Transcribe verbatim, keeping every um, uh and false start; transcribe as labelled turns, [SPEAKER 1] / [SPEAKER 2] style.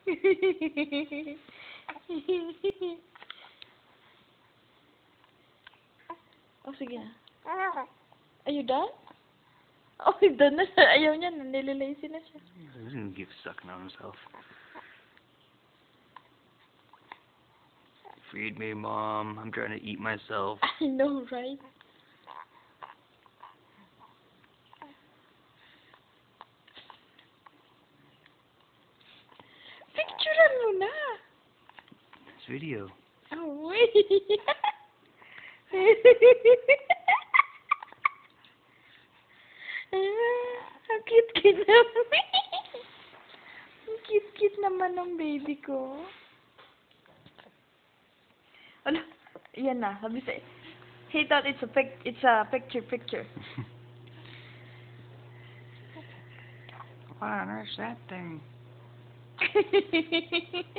[SPEAKER 1] Oh, sige na. Are you done? Oh, done na siya. Ayaw niya. Nilalazy na siya.
[SPEAKER 2] He doesn't give sucking on himself. Feed me, Mom. I'm trying to eat myself.
[SPEAKER 1] I know, right? Picturean mo na.
[SPEAKER 2] This video.
[SPEAKER 1] Oh, wait. Ang cute-cute naman. Ang cute-cute naman ng baby ko. Ano? Yan na. Sabi sa... He thought it's a pic... It's a picture, picture.
[SPEAKER 2] What on earth's that thing?